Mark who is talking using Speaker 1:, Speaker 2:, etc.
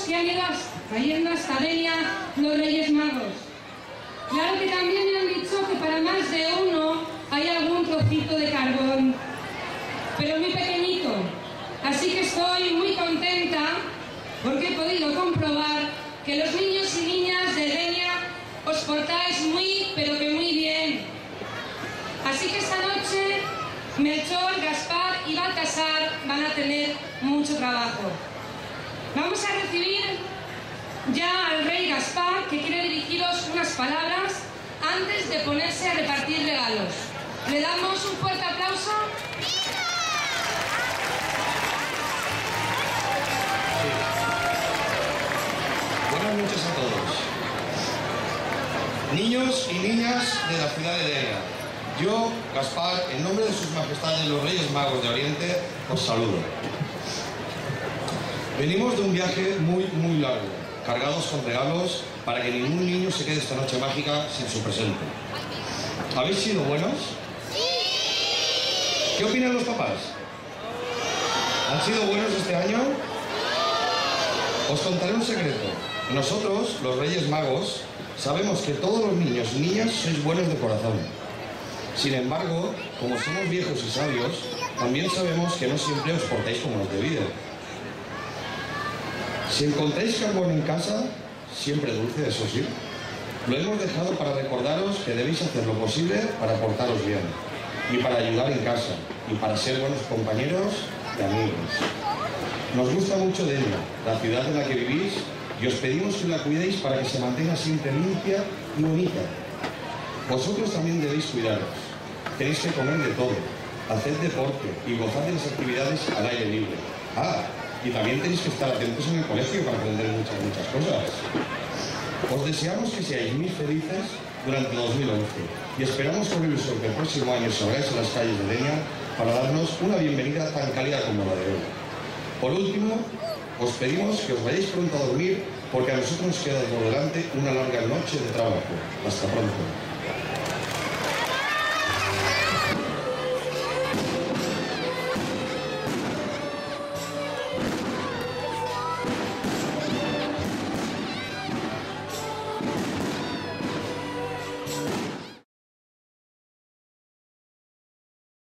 Speaker 1: que han ido trayendo hasta Denia los Reyes Magos. Claro que también me han dicho que para más de uno hay algún trocito de carbón, pero muy pequeñito. Así que estoy muy contenta porque he podido comprobar que los niños y niñas de Denia os portáis muy, pero que muy bien. Así que esta noche Melchor, Gaspar y Baltasar van a tener mucho trabajo. Vamos a recibir ya al rey Gaspar, que quiere dirigiros unas palabras antes de ponerse a repartir regalos. ¿Le damos un fuerte aplauso?
Speaker 2: Buenas noches a todos. Niños y niñas de la ciudad de Denia, yo, Gaspar, en nombre de sus majestades los Reyes Magos de Oriente, os saludo. Venimos de un viaje muy largo, cargados con regalos para que ningún niño se quede esta noche mágica sin su presente. ¿Habéis sido buenos? ¡Sí! ¿Qué opinan los papás? ¿Han sido buenos este año? Os contaré un secreto. Nosotros, los Reyes Magos, sabemos que todos los niños y niñas sois buenos de corazón. Sin embargo, como somos viejos y sabios, también sabemos que no siempre os portáis como los de vida. Si encontráis carbón en casa, siempre dulce, eso sí, lo hemos dejado para recordaros que debéis hacer lo posible para portaros bien, y para ayudar en casa, y para ser buenos compañeros y amigos. Nos gusta mucho Denia, la ciudad en la que vivís, y os pedimos que la cuidéis para que se mantenga siempre limpia y bonita. Vosotros también debéis cuidaros. Tenéis que comer de todo, hacer deporte y gozar de las actividades al aire libre. Y también tenéis que estar atentos en el colegio para aprender muchas cosas. Os deseamos que seáis muy felices durante 2011 y esperamos con ilusión que el próximo año salgáis a las calles de Denia para darnos una bienvenida tan cálida como la de hoy. Por último, os pedimos que os vayáis pronto a dormir porque a nosotros nos queda por delante una larga noche de trabajo. Hasta pronto.